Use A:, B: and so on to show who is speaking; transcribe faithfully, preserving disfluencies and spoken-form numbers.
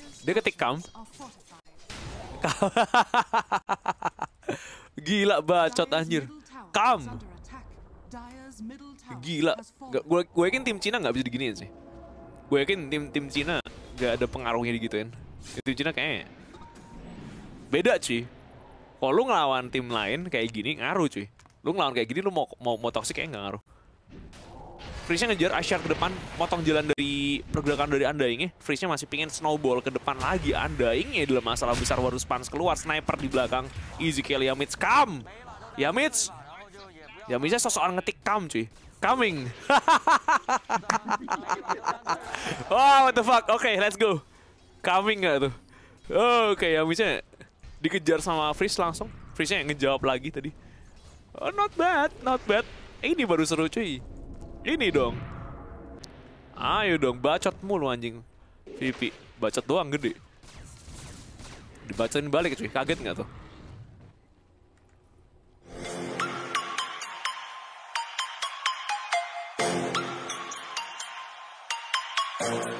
A: Dia ketik kam. Gila bacot anjir. Kam. Gila. Gue gue yakin tim Cina nggak bisa diginiin sih. Gue yakin tim tim Cina nggak ada pengaruhnya digituin. Tim Cina kayaknya beda cuy. Kalau lu ngelawan tim lain kayak gini ngaruh cuy. Lu ngelawan kayak gini lu mau mau, mau toxic kayaknya nggak ngaruh. Freeze-nya ngejar Asher ke depan, motong jalan dari pergerakan dari Undying-nya. Freeze-nya masih pengen snowball ke depan lagi. Undying-nya adalah masalah besar. Warus Pans keluar, sniper di belakang. Easy kill Yamits, come! Yamits! Yamitsnya sosokan ngetik come cuy. Coming! Oh, what the fuck? Oke, okay, let's go. Coming nggak tuh? Oh, oke, okay, Yamitsnya dikejar sama Freeze langsung. Freeze-nya ngejawab lagi tadi. Oh, not bad, not bad. Ini baru seru cuy. Ini dong. Ayo dong, bacot mulu anjing. V P, bacot doang gede. Dibacain balik cuy, kaget nggak tuh?